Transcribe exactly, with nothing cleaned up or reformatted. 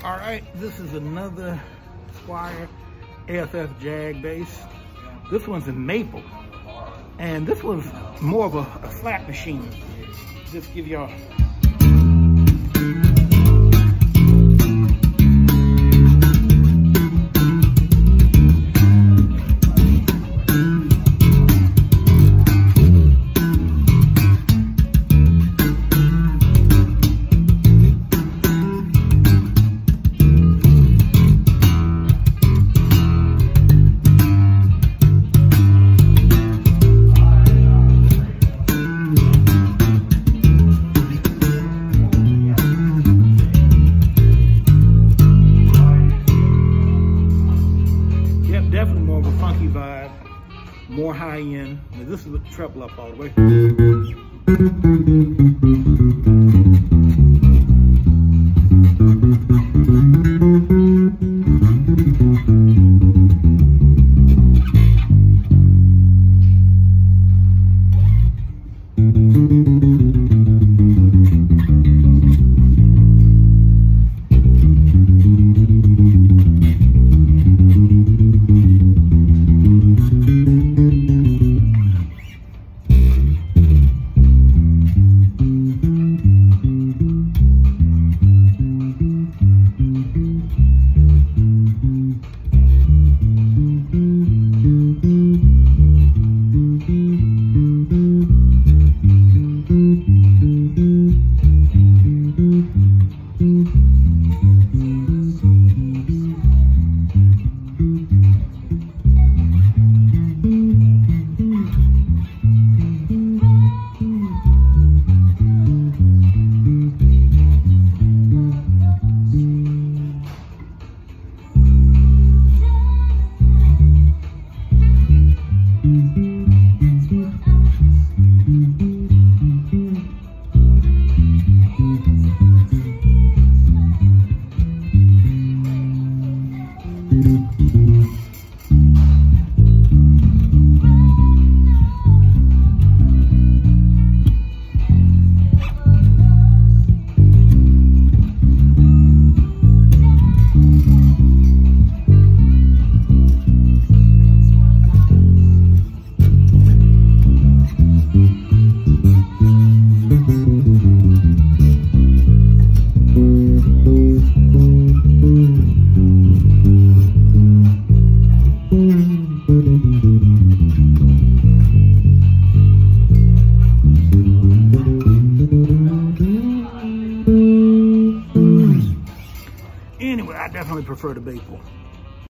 All right, this is another Squier A F F Jag bass. This one's in maple, and this one's more of a, a flat machine. Just give y'all. Definitely more of a funky vibe, more high end. Now this is with the treble up all the way. Anyway, I definitely prefer the maple.